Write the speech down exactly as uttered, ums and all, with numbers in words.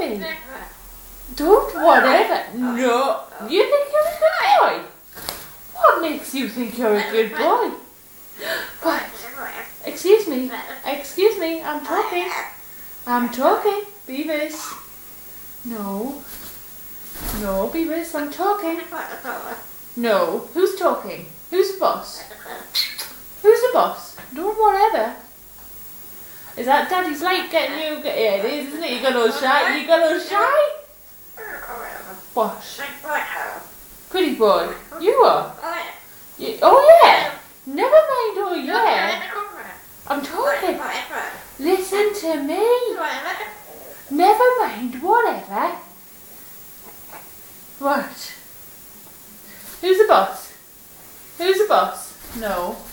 me. Don't whatever. No. You think you're a good boy? What makes you think you're a good boy? What? Excuse me. Excuse me. I'm talking. I'm talking. Beavis. No. No, Beavis, I'm talking. No. Who's talking? Who's the boss? Who's the boss? Don't whatever. Is that Daddy's light getting you? Yeah, it is, isn't it? You got all shy. You got all shy? What? Pretty boy. You are. You, oh yeah. Never mind. Oh yeah. I'm talking. Listen to me. Never mind. Whatever. What? Who's the boss? Who's the boss? No.